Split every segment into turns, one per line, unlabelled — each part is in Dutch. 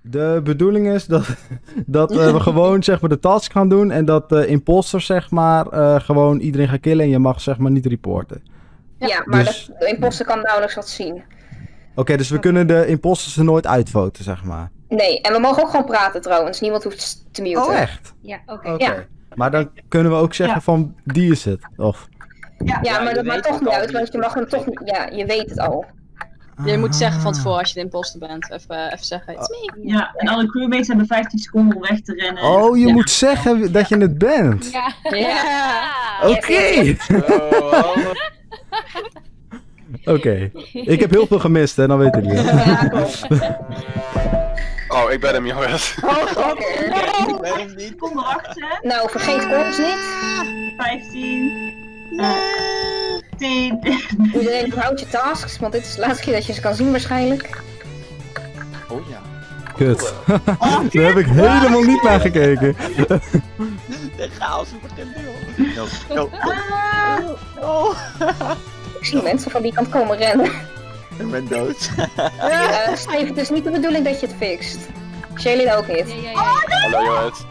De bedoeling is dat we gewoon zeg maar de task gaan doen en dat de imposters zeg maar gewoon iedereen gaan killen en je mag zeg maar niet reporten.
Ja, maar
Dus-
de imposter kan nauwelijks wat zien.
Oké, dus we kunnen de imposters er nooit uitvoten zeg maar.
Nee, en we mogen ook gewoon praten trouwens. Niemand hoeft te muten.
Oh echt?
Ja, oké.
Oké.
Ja.
Maar dan kunnen we ook zeggen
Ja.
van die is het. Of...
Ja, maar dat
je
maakt
weet
toch
het
niet
al
uit,
wie
want
het
je mag hem toch niet... Ja, je weet het al.
Je moet zeggen van
Ah.
tevoren als je de imposter bent. Even zeggen, it's me.
Ja, en alle crewmates hebben 15 seconden om weg te rennen.
Oh, je
Ja.
moet zeggen dat je het bent.
Ja.
Ja.
Oké. Oké. Ik heb heel veel gemist hè, dan weet ik niet.
Ja, klopt.
Oh, ik ben hem, jongens.
Oké.
Ik ben hem niet.
Kom erachter.
Nou, vergeet ons niet.
15. 10.
Iedereen houdt je tasks, want dit is de laatste keer dat je ze kan zien waarschijnlijk.
Oh ja.
Kut. Daar heb ik helemaal niet naar gekeken.
De chaos begint nu al. Oh.
Ik zie mensen van die kant komen rennen.
Ik ben dood.
Steve, het is niet de bedoeling dat je het fixt. Shailene ook niet.
Ja.
Hallo, jongens.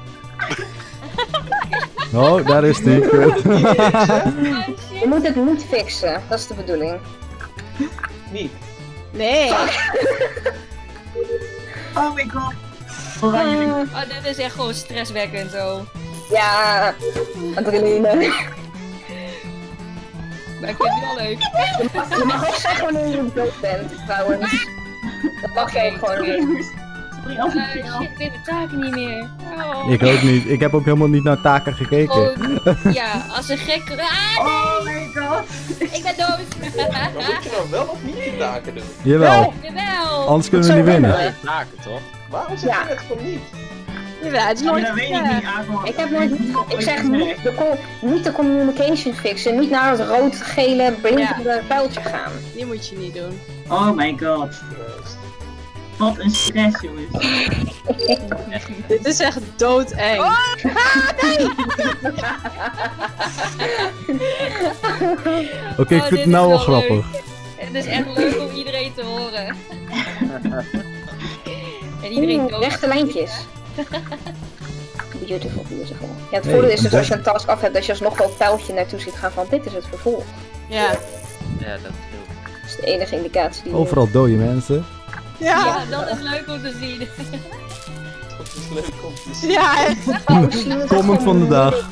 Oh, daar is die. Kut.
Je moet het niet fixen, dat is de bedoeling.
Niet.
Nee.
Oh my god. Oranje.
Oh, dit is echt gewoon stresswekkend zo.
Ja, adrenaline.
Maar ik vind het wel leuk.
Je mag ook zeggen wanneer je dood bent, trouwens. Dat mag je ook gewoon niet.
Sorry als ik
Shit,
veel.
ik weet de taken niet meer. Oh.
Ik ook niet. Ik heb ook helemaal niet naar taken gekeken.
Gewoon, ja, als een gek... Ah,
Oh my god.
ik ben dood.
Maar moet je dan wel of niet je taken doen?
Jawel.
Jawel.
Anders kunnen we niet winnen.
Ja, je taken toch? Waarom zeg je het van niet?
Jawel, het is
Ja,
nooit
dat weet ik niet, Agon.
Ik heb nooit... Ik zeg niet de communication fixen, niet naar het rood, gele, blinkende pijltje gaan.
Die moet je niet doen.
Oh my god. Wat een stress, jongens.
Dit is echt doodeng.
Oké, ik
Oh,
vind
dit
het nou
is
wel
wel
grappig.
Het is echt leuk om iedereen te horen. En iedereen dood.
Rechte lijntjes. Beautiful, beautiful. Ja, het
Nee,
voordeel is dus
dat-
als je een task af hebt, dat je alsnog wel een pijltje naartoe ziet gaan van dit is het vervolg.
Ja.
Ja, dat is
Dat is de enige indicatie die...
Overal dode mensen.
Ja.
Ja, dat is leuk om te zien.
Dat is leuk om te zien.
Ja, echt.
Comment van de dag.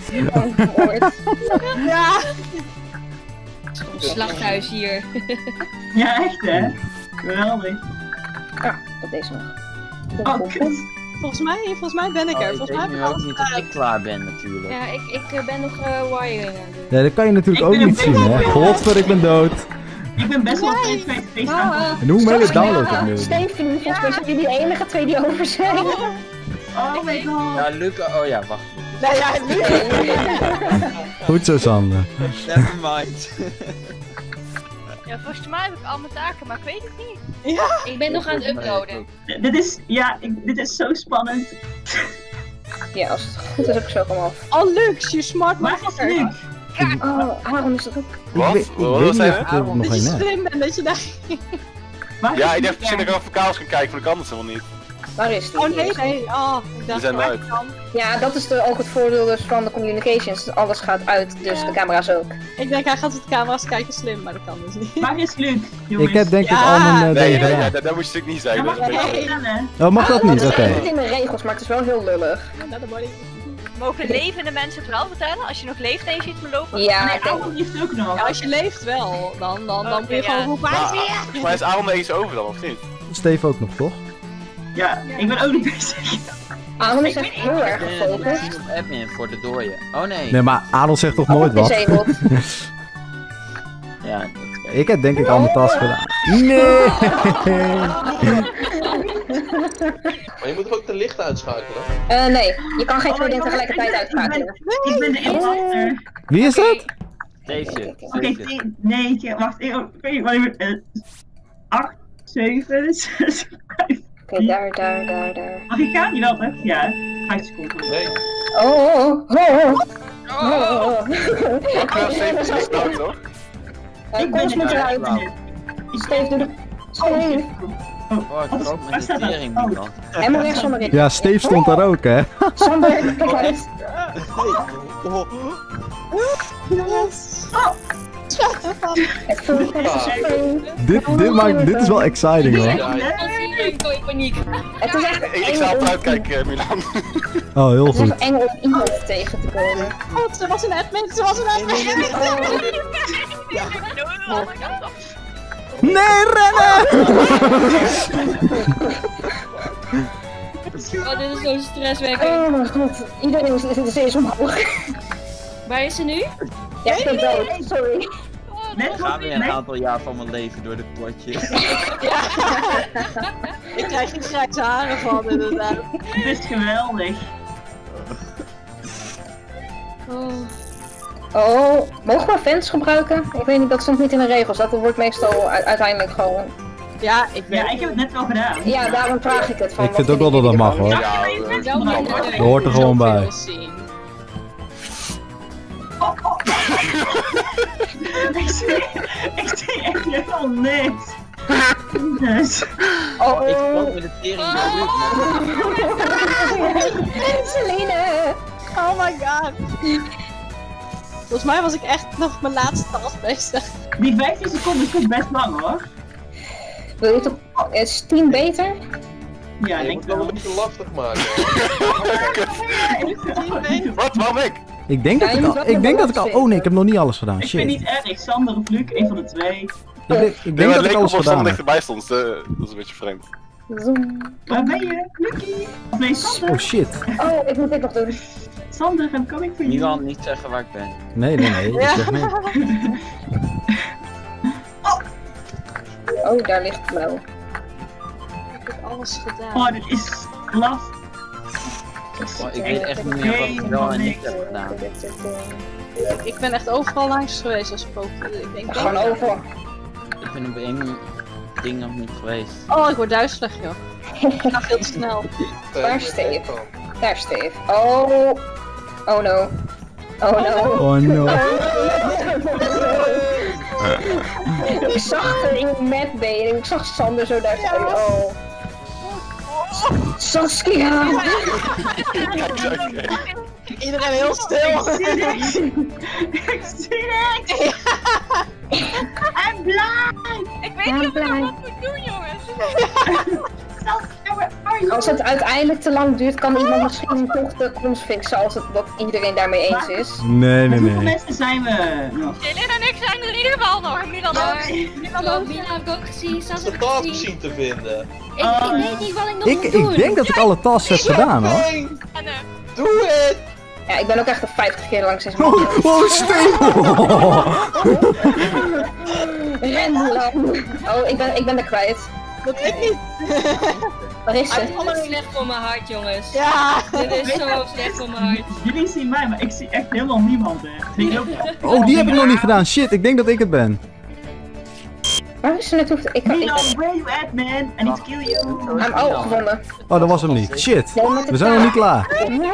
Ja.
Een slachthuis hier.
Ja, echt hè? Geweldig.
Dat deze nog.
Oh, kut.
Volgens mij ben ik er.
Oh, ik
Volgens
weet
mij heb
nu
ik
ook
alles
niet dat
gedaan.
ik klaar ben natuurlijk.
Ja, ik ben nog wiring aan het doen.
Ja, dat kan je natuurlijk
Ik
ook
ben
niet
een
zien hè. Godver, ik ben dood.
Ik ben best wel tijd kwijt geweest aan het-
En hoe mijn hele download opnieuw.
Stephanie, volgens mij zijn jullie de enige twee die over zijn.
Oh my god.
Ja, Luca, oh ja, wacht.
Nou ja, nu.
Goed zo, Sander.
Never mind.
Ja, volgens mij heb ik al mijn taken, maar ik weet het niet.
Ik ben nog aan het uploaden.
Dit is, ja, dit is zo spannend.
Ja, als het goed is, ook zo kom af.
Oh, Lux, je smart
Waar is
motherfucker.
Luc?
Oh, waarom is dat ook?
Wat?
Ik
Wat
weet niet
zei
of
je?
ik er nog
Dat je
een heb.
slim bent, dat je daar...
Waar
Ja,
is
ik
Luc?
dacht misschien dat ik even kaals kan kijken, maar dat kan het helemaal niet.
Waar is die?
Oh nee, nee. Oh, ik dacht
zijn
waar
uit.
kan.
Ja, dat is ook het voordeel dus van de communications. Alles gaat uit, dus
Ja.
de camera's ook.
Ik denk hij gaat op de camera's kijken slim, maar dat kan dus niet.
Waar is Luc, jongens?
Ik heb denk ik
Ja.
al mijn
Nee,
dingen
nee,
gedaan.
dat moet je natuurlijk niet
Ja,
zeggen.
mag
Dat is
ik
een
even
beetje...
vertellen?
Oh, mag dat niet?
Dat
Oké.
staat niet in de regels, maar het is wel heel lullig.
Mogen levende mensen het wel vertellen? Als je nog leeft en je ziet me lopen?
Ja,
Nee,
ik denk...
Agon heeft ook nog.
Ja, als je leeft wel, dan
Oké,
moet je gewoon
ja.
roepen, hij is weer!
Maar is Aaron er eens over dan, of niet?
Steve ook nog, toch?
Ja, ik ben ook niet bezig.
Aaron is echt heel erg
Ik ben
gefocust.
op admin voor de dooien. Oh nee.
Nee, maar Adel zegt toch nooit wat?
Disabled.
Ja, dat
Ik heb denk ik al mijn tas gedaan. Nee!
Maar je moet toch ook de lichten uitschakelen?
Nee, je kan geen twee dingen
Oh,
tegelijkertijd
ik
uitschakelen.
Ik ben de imposter.
Wie is dat?
Steefje.
Oké, nee, wacht even. Wat even. 8, 7, 6, 5.
Oké, daar.
Mag ik gaan? Jawel, toch? Ja. 5 seconden.
Nee.
Steven is dood, toch?
Ik ben
Koos moet
er
eruit.
uit.
Steve, doe de...
Oh, ik rook met de tering, Milan.
Helemaal rechts onderin.
Ja, Steve stond daar ook, hè?
Sander, kijk uit. Het voelt
Dit is wel exciting, hoor.
Als iedereen kon je paniek.
Het is echt
Ik
eng
sta op
om-
uitkijken, Milan.
Oh, heel
het is
goed.
echt eng om iemand tegen te komen.
Oh, ze was een admin, ze was een admin.
Nee, rennen!
Oh, dit is zo stresswekkend.
Oh mijn god, iedereen zit steeds omhoog.
Waar is ze nu?
Ja, ik ben dood, sorry.
Ik ga weer een aantal jaar van mijn leven door de potjes.
Ik krijg geen grijze haren van, inderdaad.
Het is geweldig.
Oh, mogen we fans gebruiken? Ik weet niet, dat stond niet in de regels. Dat wordt meestal uiteindelijk gewoon...
Ja, ik
Ja, ik heb het net wel gedaan.
Ja, daarom vraag ik het van.
Ik vind ook wel dat dat mag, hoor.
Ja,
Dat hoort er gewoon bij.
Ik zie echt helemaal niks. Dus.
Oh,
Ik rook met de tering door
Celine!
Oh my god. Volgens mij was ik echt nog mijn laatste task bezig.
Die 15 seconden is best lang hoor.
Wil je toch... Is 10 beter?
Ja,
Je
denk
moet
ik
wel
wel.
een beetje lastig maken.
Wat? Waarom ik?
Ik denk dat ik al... Oh nee, ik heb nog niet alles gedaan.
Ik vind
Shit.
niet erg. Sander of Luc, een van de twee.
Ik
Nee,
denk
maar
dat
het
ik
leek
alles
alsof
gedaan
Sander
heb.
dichterbij stond. Dat is een beetje vreemd.
Waar ben je? Lucky? Of nee, Sander?
Oh shit.
Oh, ik moet dit nog doen.
Sander, I'm coming for you.
Milan, niet zeggen waar ik ben.
Nee. Ik zeg nee.
Oh, daar ligt blauw.
Ik heb alles gedaan.
Oh, dit is laf.
Oh, ik weet echt niet meer wat ik wel en niet heb gedaan.
Ik ben echt overal langs geweest als spook. Ik denk,
Gewoon over.
Ik ben op één ding nog niet geweest.
Oh, ik word duizelig, joh. Ik ga veel te snel.
Waar is Steve? Daar is Steve. Oh. Oh no. Oh no.
Oh no.
Ik zag er in metbeen en ik zag Sander zo daar staan. Oh. Saskia!
Iedereen heel stil.
Ik zie niks! I'm blind!
Ik weet niet of ik nog wat moet doen, jongens.
Als het uiteindelijk te lang duurt, kan iemand misschien toch de komst fixen als het dat iedereen daarmee eens is.
Nee.
Hoeveel mensen zijn we nog?
Jilin en ik zijn er in ieder geval nog. Milan ook. Milan ook.
Mina heb ik ook gezien, Sas
De
heb ik
task
gezien.
zien te vinden.
Ik weet niet wat ik nog moet doen.
Ik denk dat ik alle tasks heb gedaan, hoor.
Hey, doe het!
Ja, ik ben ook echt al 50 keer langs deze man.
Oh, Steve!
Ren lang. Oh, ik ben er kwijt.
Dat weet ik niet.
Waar is
Dit
ze?
is slecht voor mijn hart, jongens.
Ja.
Dit is zo slecht voor mijn hart.
Jullie zien mij, maar ik zie echt helemaal niemand. Hè. Vind je ook?
Oh, die heb ik nog niet gedaan. Shit, ik denk dat ik het ben.
Waar is ze naartoe?
Milan, where you at, man? I need to kill you.
Oh, gevonden.
Oh, dat was hem niet. Shit.
Nee, met de
We zijn nog niet klaar.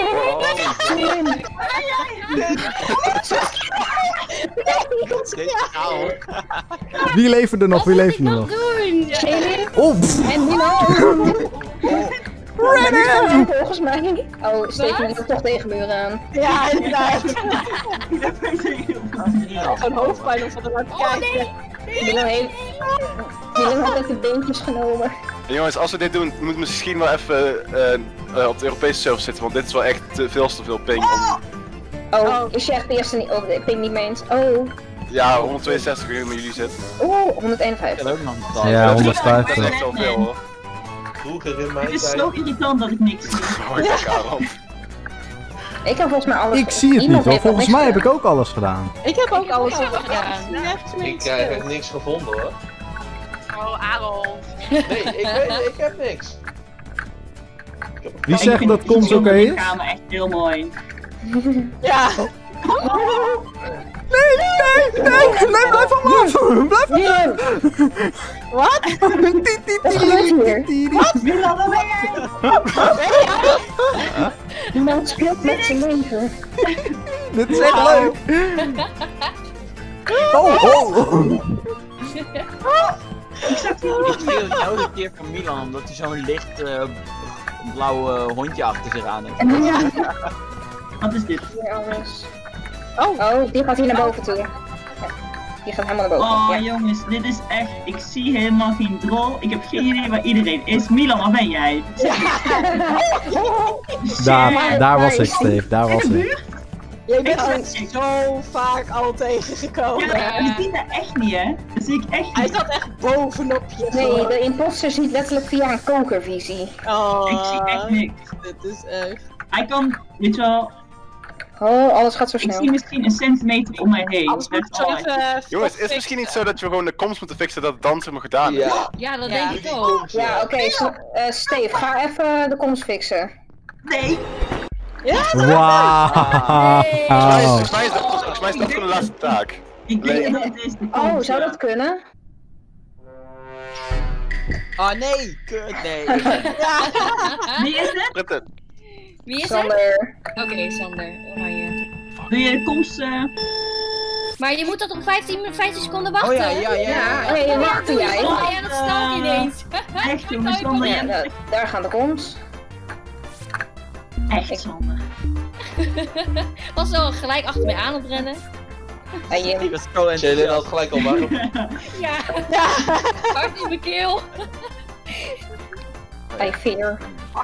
Wie leeft er nog? Wie leeft er nog?
Doen!
Shelly
Oh, pff.
en Milan.
Rennen!
Volgens mij. Oh, Steven die doet toch tegen muren aan.
Ja, inderdaad.
Dat weet ik heel goed.
Gewoon hoofdpijn om van de te kijken.
Milan had ook de beentjes genomen.
En jongens, als we dit doen, moeten we misschien wel even op de Europese server zitten, want dit is wel echt veel te veel ping.
Oh, is je echt de eerste niet... Oh, ik ping niet mee eens. Oh,
Ja, 162 uur met jullie zitten.
oeh, 151.
Ik heb ook nog een task.
Ja,
Dat is
150.
echt wel veel hoor.
Vroeger in
Het
mijn
is
tijd.
zo irritant dat ik niks zie.
Oh, ik kijk aan.
Ik heb volgens mij alles
Ik zie het niet,
Iemand
hoor.
heeft
Volgens
nog
mij heb
niks
ik ook alles gedaan.
Ik heb ook alles
alles
gedaan.
gedaan.
Nergens meer
Ik
iets
heb
stil.
niks gevonden hoor.
Oh, Aaron.
Nee, ik heb niks.
Wie zegt dat Koms oké is?
Ik ga me echt heel mooi.
Ja.
Nee, blijf van me af! Blijf van
Milan,
Wat?
wat gebeurt hier?
Milan, waar ben jij?
Iemand speelt met zijn leven.
Dit is echt leuk! Oh!
Ik zag
Ik viel elke keer van Milan omdat hij zo'n licht blauw hondje achter zich aan heeft.
Wat is dit?
Hier alles. Oh, die gaat hier naar boven toe. Ja, die gaat helemaal naar boven.
Oh
Ja.
jongens, dit is echt, ik zie helemaal geen drol. Ik heb geen idee waar iedereen is. Milan, waar ben jij?
Daar was ik, Steve. Daar was ik.
Jij bent
Ik
er
zat-
zo vaak al tegengekomen.
Ja, je ziet dat echt niet, hè? Dat zie ik echt
Hij
niet.
zat echt bovenop je.
Nee, de imposter ziet letterlijk via een kokervisie.
Oh,
Ik zie echt niks.
dit is echt...
Hij kan, weet je wel,
Oh, alles gaat zo
ik
snel.
zie misschien een centimeter om mij heen.
Anders moet ik zo even...
Jongens, is het misschien niet zo dat we gewoon de komst moeten fixen dat het dan zeg maar gedaan is?
Ja.
Ja, dat
Ja.
denk ik ook.
Ja, oké, Steve, ga even de komst fixen.
Nee!
Wauw.
Volgens mij is dat gewoon de laatste taak.
Ik denk dat het is de
Oh,
komst,
zou
ja.
dat kunnen?
Oh nee, kut, nee.
Wie is het?
Britten.
Wie is het?
Sander.
Oké, Sander. Hoe ga je?
Doe je de komst?
Maar je moet dat op 15 seconden wachten.
Oh ja, ja, ja.
Ja, nee, wacht jij.
Oh ja, dat staat ineens.
Echt jongens, Sander,
Ja,
jij bent
daar gaan de komst.
echt Sander.
Was zo gelijk achter mij aan het rennen.
Hey, Jim.
Ik was zo
Jalen had gelijk al warm.
Ja. Hard in mijn keel.
Hey, Veer.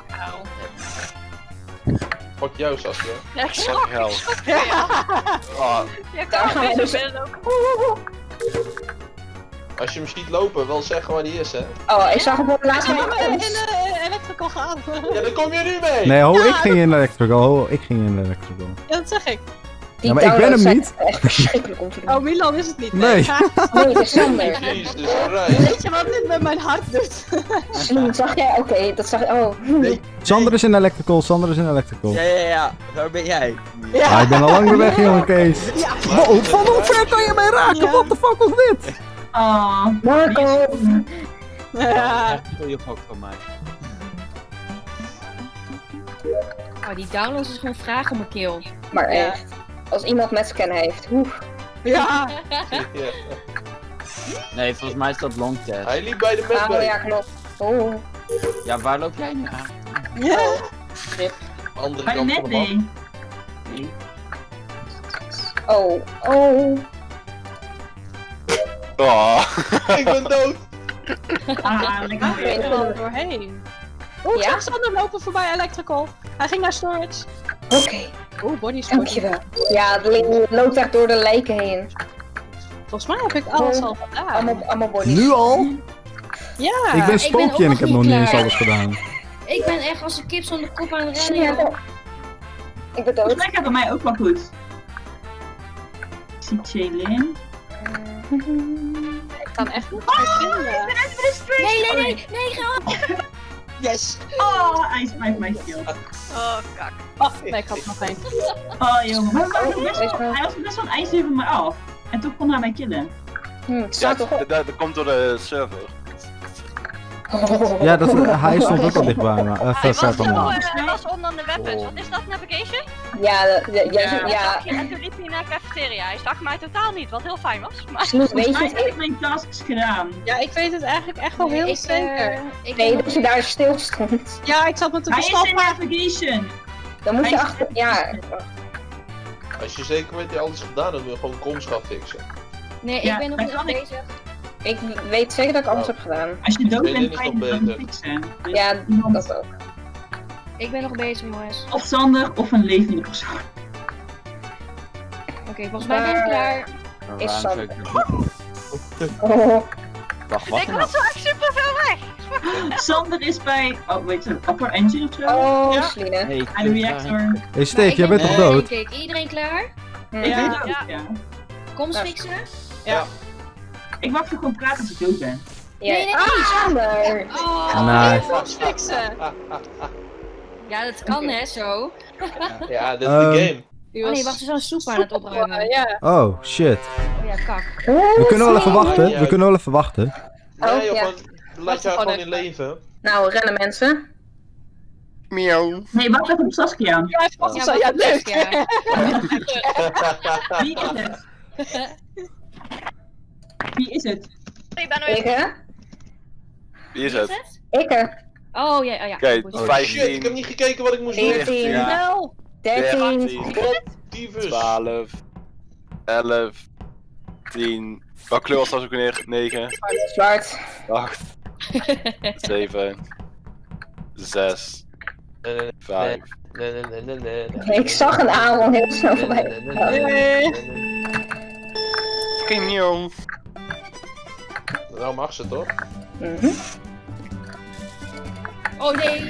Fuck jou, Saskia.
Ja, ik
Fuck
schrok.
hell. Oh,
Ja,
Daar gaan we dus.
Als je hem ziet lopen, wel zeggen waar die is, hè.
Oh, ik zag hem op de laatste
in
moment.
de electrical gaan.
Ja, dan kom je nu mee!
Nee, ik ging in de electrical. Ik ging in de electrical.
Ja, dat zeg ik.
Die
Ja, maar ik ben
downloads
hem
zijn
niet.
Echt verschrikkelijk om te doen.
Oh, Milan is het niet.
Nee.
Nee, dat is Sander.
Jezus Christus.
Weet je wat dit met mijn hart doet?
Zag jij? Oké, dat zag ik. Oh.
Nee.
Sander is in electrical, Sander is in electrical.
Ja. Waar ben jij?
Ah, ik ben al lang weer weg, jongen, Kees.
Ja.
Wow, van hoe ver kan je mij raken?
Ja.
What the fuck was dit?
Oh,
Marco.
Ja.
Echt een goede gok van mij.
Oh, die downloads is gewoon vragen om mijn keel.
Maar
Ja.
echt. Als iemand metscan heeft. Oeh.
Ja.
Ja.
Nee, volgens mij is dat longtest.
Hij liep bij de
Ah,
met
ja, klopt. Oh.
Ja, waar loop jij nu aan?
Ja.
Andere
bij
kant van de
net
map.
nee.
Oh. Oh.
oh.
Ik ben dood!
Ah, lekker
Ik
weer.
ben er doorheen. Oeh, ik
Ja?
zag Sander lopen voorbij electrical. Hij ging naar storage.
Oké,
Oeh, body storage.
dankjewel. Ja, het loopt echt door de lijken heen.
Volgens mij heb ik alles al gedaan.
Allemaal bodies.
Nu al?
Ja.
Ik ben
ook
spookje en ik heb
nog
nog
niet
niet eens
klaar.
alles gedaan.
Ik ben echt als een kip zonder kop aan het rennen.
Ja,
joh.
ik ben
Volgens
dood.
mij gaat het bij mij ook wel goed. Ik zie Jalen.
Ik kan echt niet meer vinden.
Nee, ga op.
Yes.
Oh, hij smijt mij stil.
Oh, kak.
Oh, nee, ik had nog één.
Oh jongen, maar hij was
weet je wel.
best wel een eindje van mij af. En toen kon hij mij killen.
Het
Ja,
staat toch op.
dat komt door de server.
Ja, hij stond ook al dichtbij me.
Hij
Ver van me.
was onder de weapons. Wat is dat, navigation?
Ja, ja.
En toen liep hij naar de cafeteria. Hij zag mij totaal niet, wat heel fijn was. Maar...
Snoet, weet
Volgens
je
mij
het?
heb ik mijn tasks gedaan.
Ja, ik weet het eigenlijk echt wel heel zeker.
Nee, dat je daar stil stond.
Ja, ik zat met de
Hij is in
verstand.
navigation.
Dan moet je
Hij is-
achter. Ja,
Als je zeker weet dat je alles gedaan hebt, moet je gewoon komst gaan fixen.
Nee,
Ja,
ik ben nog
maar
niet
kan ik-
bezig.
ik weet zeker dat ik alles heb gedaan.
Als je dood
Jalen
bent,
is
kan je
nog
het dan
beter.
fixen. Dus
Ja,
iemand-
dat ook.
Ik ben nog bezig, jongens.
Of Sander of een levende persoon.
Oké, volgens mij ben ik klaar.
Is
Waarom
Sander.
zou ik-
Oh.
Wacht, wat
Ik
nou?
was zo echt super ver weg.
Sander is bij, oh weet je, upper engine of zo?
Oh,
Ja.
Sline.
Hey,
Bij de reactor.
Hey Steve, jij bent toch
Nee,
dood?
kijk, iedereen klaar?
Hm.
Ik
Ja.
ben dood,
Ja.
ja.
Kom
Ja.
fixen.
Ik mag gewoon praten als ik dood ben.
Ja.
Nee, nee,
Ah, Sander!
Oh.
Nice.
Vast fixen.
Ja, dat kan hè, zo.
Ja, dit is de game.
Oh nee, wacht, er is zo'n soep aan het opruimen.
Ja.
Oh, shit.
Oh ja, kak.
We kunnen wel even wachten. We kunnen wel even wachten.
Oh,
Nee, joh,
ja.
gewoon, laat je haar gewoon in leven.
Nou, rennen mensen.
Miauw.
Nee, wacht even op Saskia.
Ja, hij vast
Ja,
zo. Ja,
wacht,
leuk.
ja.
Wie is het? Wie is het?
Ik ben
Ik,
er.
hè?
Wie is het?
Ik.
Oh ja, ja.
Oké,
Goed.
15.
Shit, ik heb niet gekeken wat ik moest doen.
14.
Ja.
13.
Tyfus.
12. 11. 10. Welke kleur was dat ook weer? 9.
Zwart.
8. 7. 6. 5.
Ik zag een Aaron heel snel voorbij.
Fucking nieuw.
Nou mag ze toch?
Oh nee.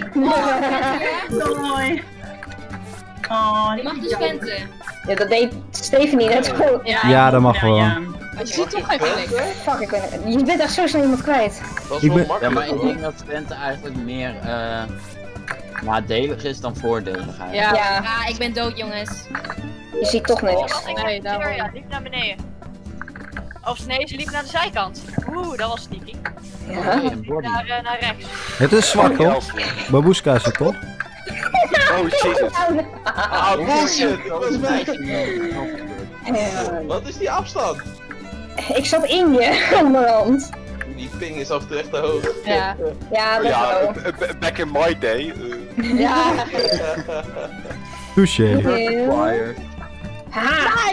Mooi. Oh,
Je mag dus venten.
Ja, dat deed Stephanie net goed.
Ja, dat mag wel.
Je ziet toch geen plek.
Fuck, je bent echt zo snel iemand kwijt.
Dat is
Ik
wel
ben-
Ja,
makkelijk.
maar ik
hoor.
denk dat Twente eigenlijk meer nadelig is dan voordelig eigenlijk.
Ja.
Ja,
Ja, ik ben dood, jongens.
je ziet toch niks.
Nee, daarom.
Ja, liep naar beneden. Of nee, ze liep naar de zijkant. Oeh, dat was sneaky.
Ja.
Nee, een body.
Naar rechts.
Het is zwak, toch? Babushka is het, toch?
Oh, Jesus.
Ah, bullshit. Dat was mij.
Ja.
Wat is die afstand?
Ik zat in je onderhand.
Die ping is af en toe echt te hoog.
Ja.
Ja, dat
Ja,
wel.
back in my day.
Ja.
Touché.
Fire.
Ha!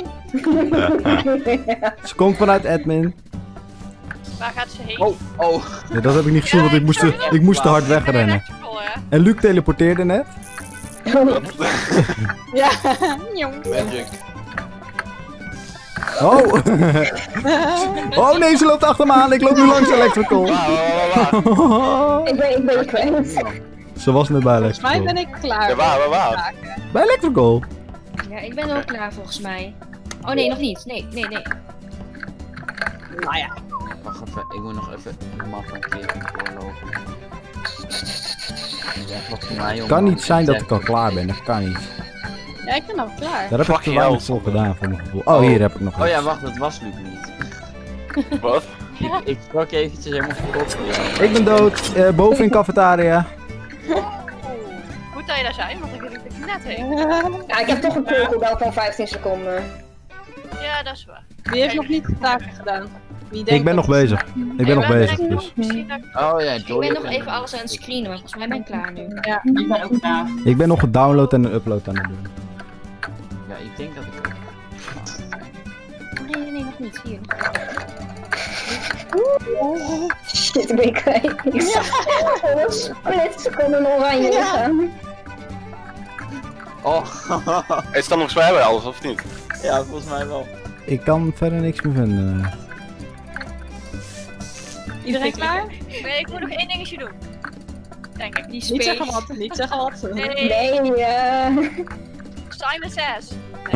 Ze komt vanuit admin.
Waar gaat ze heen?
Oh,
Ja, dat heb ik niet gezien, want ik moest te hard wegrennen.
Electrical, hè?
En Luc teleporteerde net.
Ja. Jong.
Magic.
Oh! Oh nee, ze loopt achter me aan. Ik loop nu langs Electrical.
Ik ben je kwijt.
Ze was net bij
Volgens mij
Electrical.
ben ik klaar.
Ja, waar?
Bij Electrical?
Ja, ik ben er ook klaar volgens mij. Oh nee, nog niet. Nee.
Nou ja.
wacht even. Ik moet nog even de map een keer doorlopen. Ja, volgens mij om
Kan niet
te
zijn dat ik
zeggen-
al klaar ben. Dat kan niet.
Ja, ik ben al klaar.
Daar heb ik te
Fucking
weinig
hell.
voor gedaan, voor mijn gevoel. Oh, hier heb ik nog
Oh ja,
iets.
wacht, dat was Luc niet.
Wat?
Ik sprak eventjes helemaal verkocht.
Ik ben dood. Boven in cafetaria.
Goed dat je daar zijn, want ik liep er net heen.
Ja, ik heb toch een cirkelbel van 15 seconden.
Ja, dat is waar.
Wie heeft nog niet de taken gedaan? Wie denkt
Ik ben nog
dat-
bezig. Ik ben nog bezig, dus.
Misschien dat ik...
Oh ja,
Ik ben nog even alles aan het screenen, maar volgens mij ben ik klaar nu.
Ja.
Ik ben ook klaar.
Ik ben nog een download en een upload aan het doen.
Ja, ik denk dat ik ook.
Oh nee, nog niet. Hier.
Shit, ik ben je kwijt. Ik zag een split seconde oranje gaan.
Oh,
Is het dan nog zwaar bij alles of niet?
ja, volgens mij wel.
Ik kan verder niks meer vinden.
Iedereen klaar?
Nee, ik moet nog één dingetje doen. Denk ik.
Die
Niet
space.
zeggen wat, niet zeggen wat.
Nee,
Nee,
Simon Says.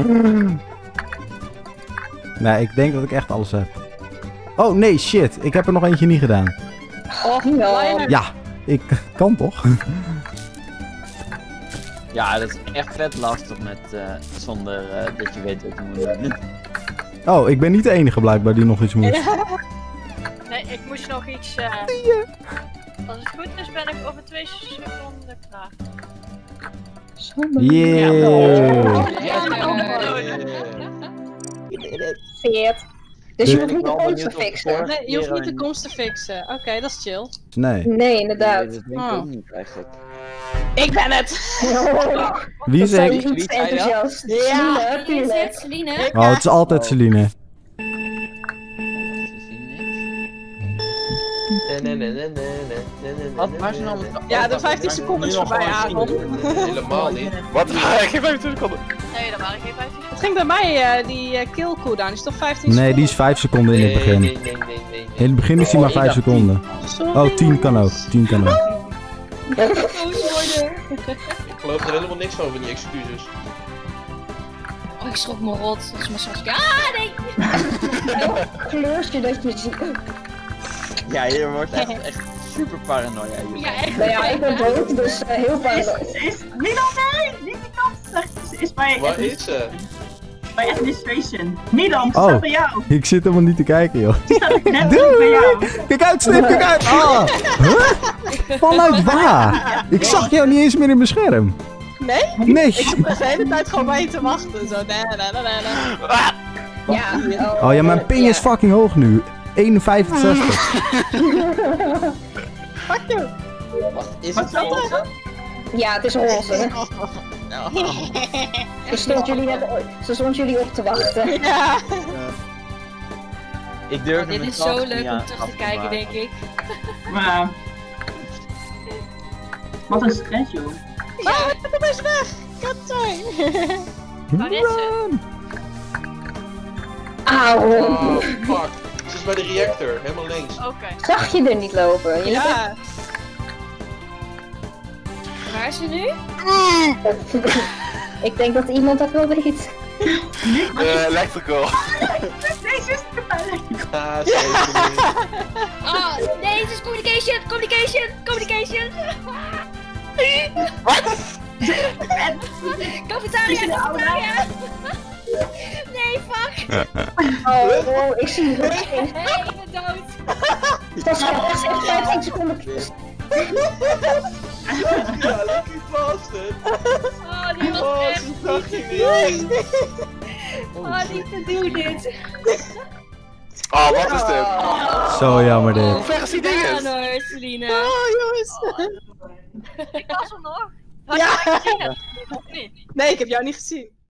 Nee, ik denk dat ik echt alles heb. Oh nee, shit. Ik heb er nog eentje niet gedaan.
oh no.
Ja, ik kan toch?
Ja, dat is echt vet lastig met, zonder dat je weet wat je moet doen.
Oh, ik ben niet de enige blijkbaar die nog iets moet.
Nee, ik moest nog iets... Als het goed is, ben ik over 2 seconden klaar.
Yeah.
Veert. Dus je hoeft niet de komst te fixen.
Nee, je hoeft niet de komst te fixen. Oké, dat is chill.
Nee.
Nee, inderdaad.
Dat denk ik ook niet eigenlijk.
Ik ben het!
Wie is
Zijn
ik?
je iets te enthousiast?
Ja.
Celine,
Wie is het?
tuurlijk.
Celine?
Oh, het is altijd Celine.
Wat? Waar is nou?
Ja, de 15 seconden is voorbij, Aaron.
Helemaal niet.
Wat? Ik heb even 20 seconden.
Nee, dat waren geen 15
Het ging bij mij, die kill cooldown, is toch 15 seconden?
Nee, die is 5 seconden in het begin.
Nee.
In het begin is die maar 5 seconden. Oh, 10 kan ook. 10 kan ook.
Ik geloof er helemaal niks van die excuses.
Oh, ik schrok me rot. Dat is mijn Saskia. Ah, nee!
Kleurtje dat je ziet.
Ja, je wordt echt super paranoia. Hier.
Ja, echt.
Nou ja, ik ben dood, dus heel paranoid.
Is Milan, nee! Niet die kant. Ze is bij,
Waar is ze?
bij administration. Milan, ze
Oh.
staat bij jou.
Ik zit helemaal niet te kijken, joh.
Ze staat net bij jou.
Kijk uit, Snip, kijk uit! Ah! Huh? Vanuit waar? Ik zag jou niet eens meer in mijn scherm.
Nee?
Nee.
Ik zat de hele tijd gewoon bij je te wachten. Zo, nee.
Ja.
Oh ja, mijn ping is fucking hoog nu. 1,65.
Fuck you.
Wacht, is
Wat
het
zou
roze?
dat?
Ja, het is roze. Ze stond jullie op te wachten.
Ja.
Ik durf
Dit is zo leuk om terug te kijken, denk ik.
Maar... Wat een stress, joh.
Ja, kom eens weg. Kapitein.
Waar is ze?
Auw.
Oh, fuck. Ze is bij de reactor, helemaal links.
Oké.
Zag je er niet lopen? Je
Ja.
Waar is ze nu?
Ik denk dat iemand dat wel weet.
Electrical.
Deze is erbij.
Ah, zeker niet.
Oh, nee, het is communication! Communication! Cafetaria! Nee, fuck!
Oh, ik zie het.
Nee, ik ben dood!
Dat is echt 15 seconden.
Ja, lucky bastard.
Oh, die was
Oh,
echt
ze zag je
niet.
niet.
Oh, niet te doen dit.
Oh, wat is dit?
Zo jammer
Hoe
dit.
ver is die ding?
Ja, hoor, Selina.
Oh, jongens.
Ik was er nog. Had
Ja.
je mij gezien? Of niet?
Nee, ik heb jou niet gezien.